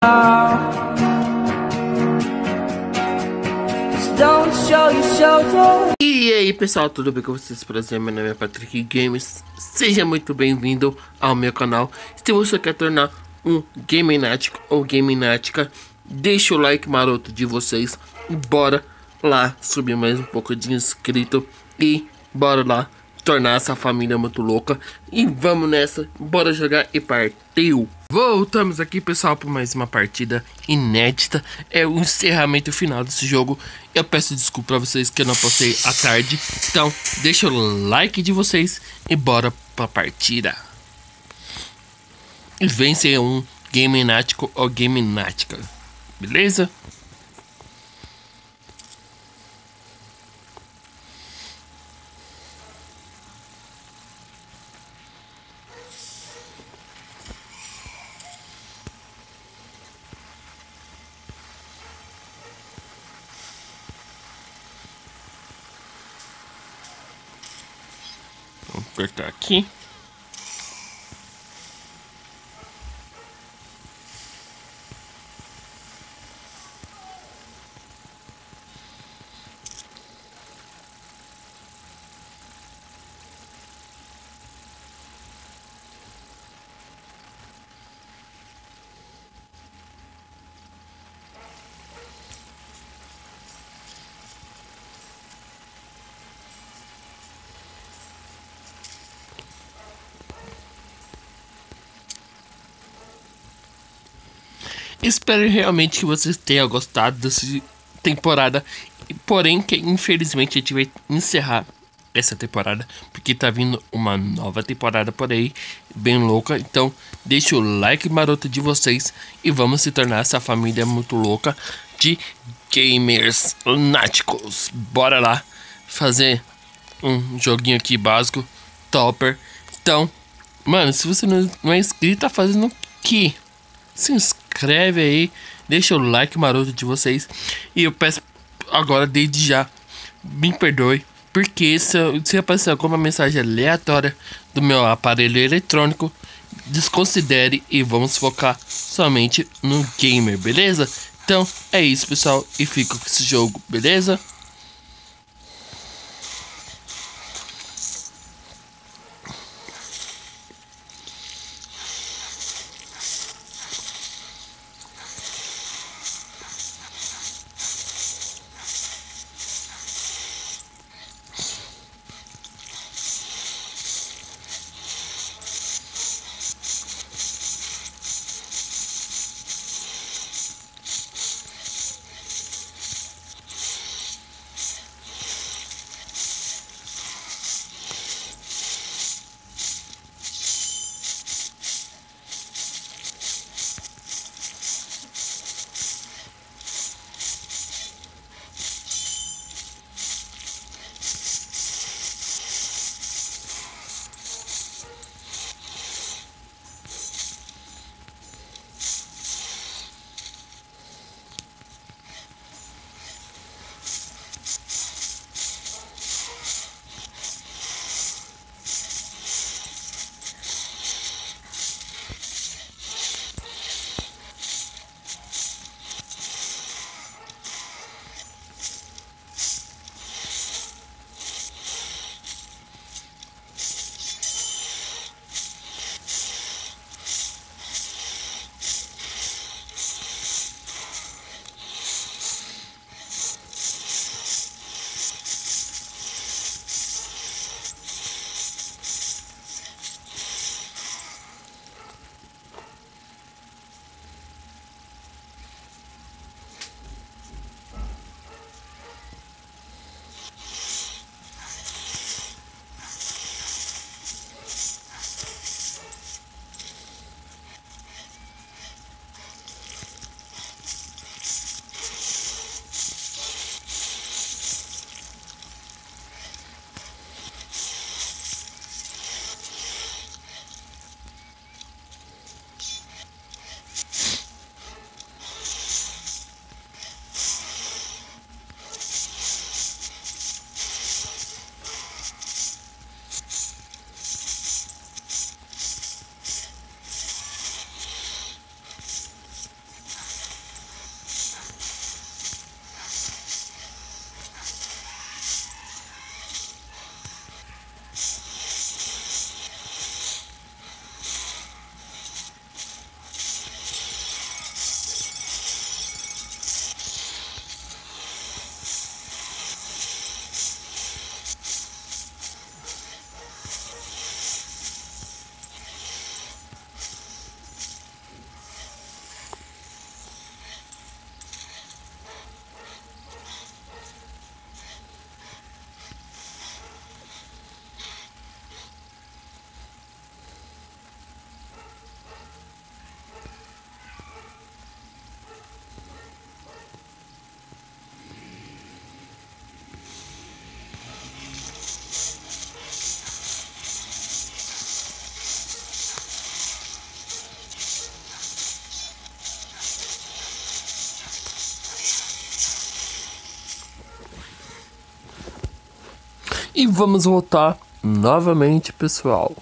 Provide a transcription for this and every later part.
E aí pessoal, tudo bem com vocês? Prazer, meu nome é Patrick Games. Seja muito bem-vindo ao meu canal. Se você quer tornar um Gamenático ou Gamenática, deixa o like maroto de vocês e bora lá subir mais um pouco de inscrito. E bora lá tornar essa família muito louca. E vamos nessa, bora jogar e partiu! Voltamos aqui pessoal para mais uma partida inédita. É o encerramento final desse jogo. Eu peço desculpa para vocês que eu não postei à tarde. Então deixa o like de vocês e bora pra partida. E vence um Gamenático ou Gamenática, beleza? Vamos apertar aqui. Espero realmente que vocês tenham gostado dessa temporada. Porém, que infelizmente a gente vai encerrar essa temporada, porque tá vindo uma nova temporada por aí, bem louca. Então, deixa o like maroto de vocês e vamos se tornar essa família muito louca de gamers náticos. Bora lá fazer um joguinho aqui básico, topper. Então, mano, se você não é inscrito, tá fazendo o quê? Se inscreve aí, deixa o like maroto de vocês. E eu peço agora, desde já, me perdoe, porque se aparecer alguma mensagem aleatória do meu aparelho eletrônico, desconsidere e vamos focar somente no gamer, beleza? Então é isso pessoal, e fico com esse jogo, beleza? E vamos voltar novamente, pessoal.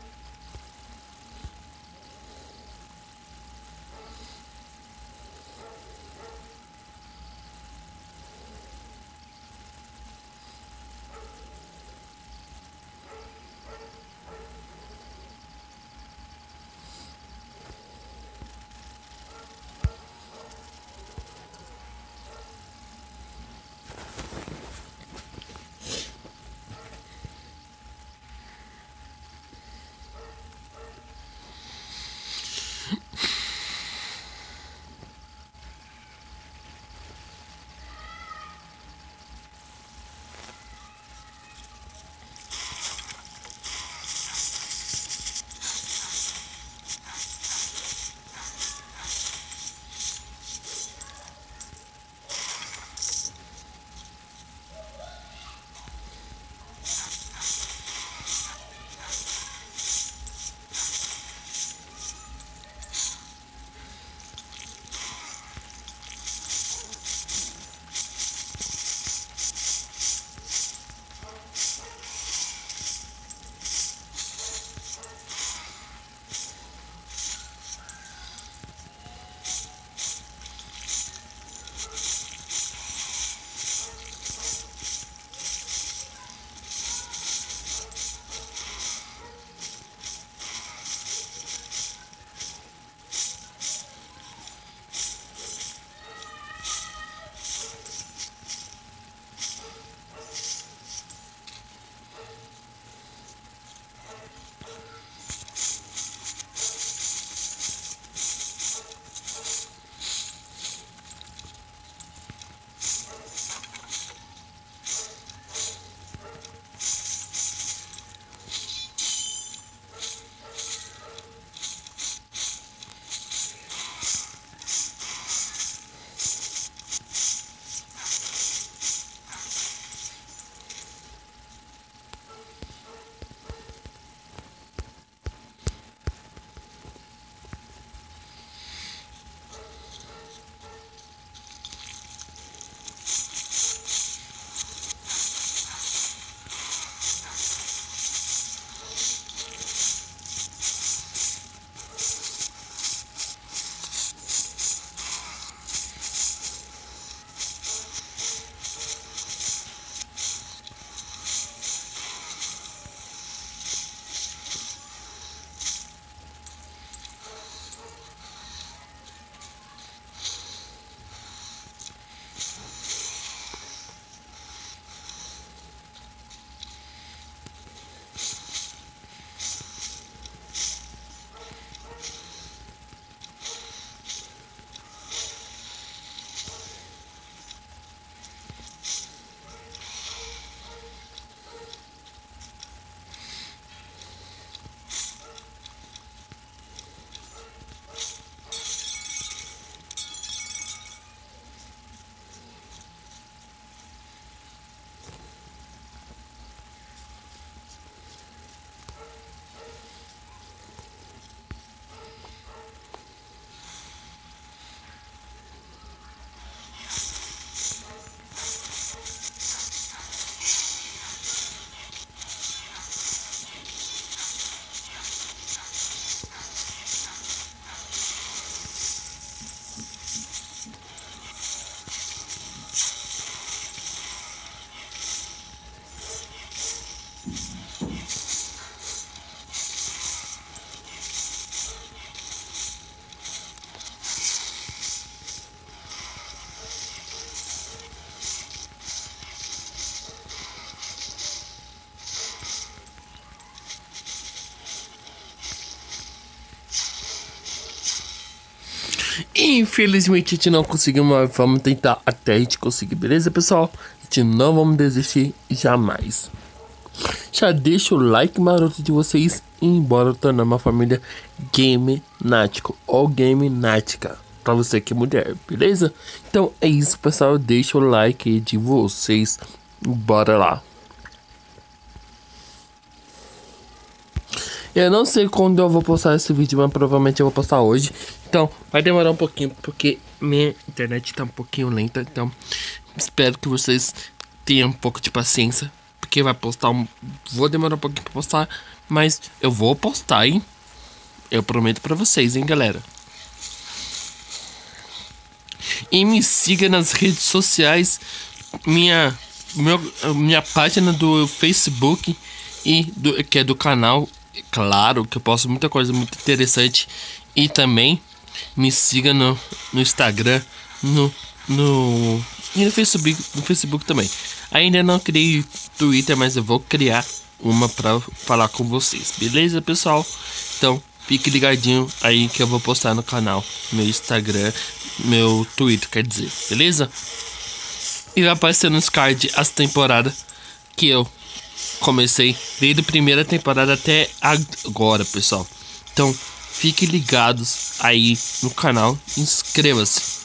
Infelizmente a gente não conseguiu, mas vamos tentar até a gente conseguir, beleza, pessoal? A gente não vamos desistir jamais. Já deixa o like maroto de vocês e embora tornar uma família Game Nático ou Game Nática pra você que é mulher, beleza? Então é isso, pessoal. Deixa o like aí de vocês. Bora lá. Eu não sei quando eu vou postar esse vídeo, mas provavelmente eu vou postar hoje. Então, vai demorar um pouquinho, porque minha internet tá um pouquinho lenta. Então, espero que vocês tenham um pouco de paciência, porque vai postar vou demorar um pouquinho pra postar, mas eu vou postar, hein? Eu prometo pra vocês, hein, galera? E me siga nas redes sociais, minha página do Facebook que é do canal. Claro que eu posto muita coisa muito interessante. E também me siga no Instagram, e no Facebook também. Ainda não criei Twitter, mas eu vou criar uma pra falar com vocês, beleza, pessoal? Então fique ligadinho aí que eu vou postar no canal, meu Instagram, meu Twitter, quer dizer, beleza? E vai aparecer nos cards as temporadas que eu comecei, desde a primeira temporada até agora, pessoal. Então fiquem ligados aí no canal, inscreva-se.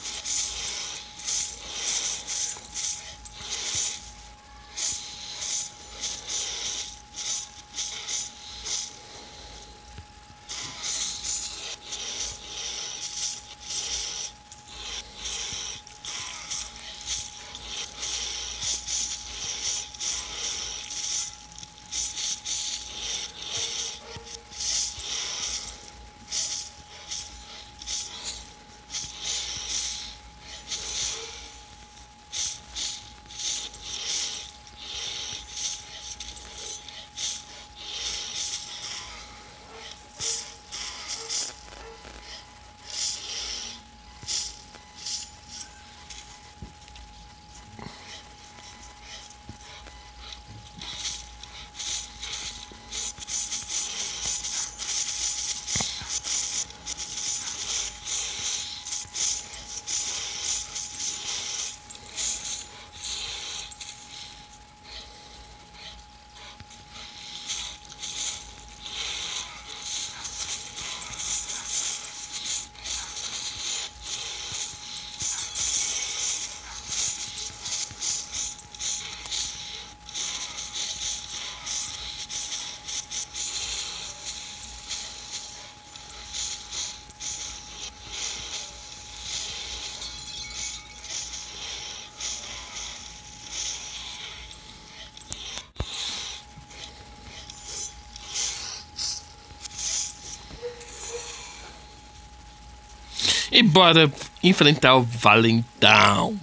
E bora enfrentar o Valentão.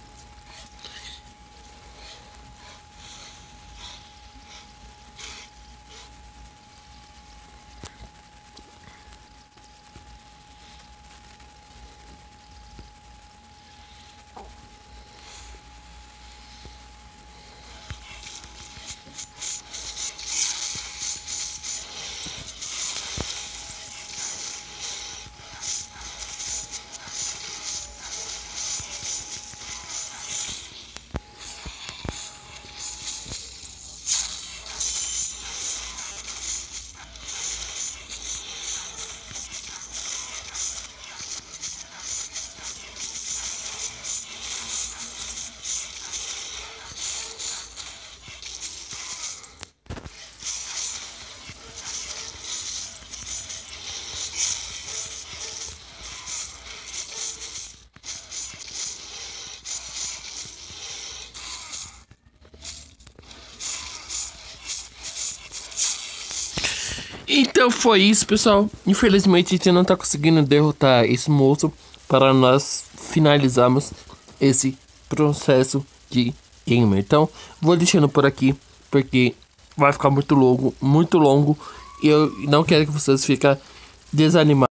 Então foi isso, pessoal. Infelizmente a gente não tá conseguindo derrotar esse monstro para nós finalizarmos esse processo de gamer. Então vou deixando por aqui porque vai ficar muito longo e eu não quero que vocês fiquem desanimados.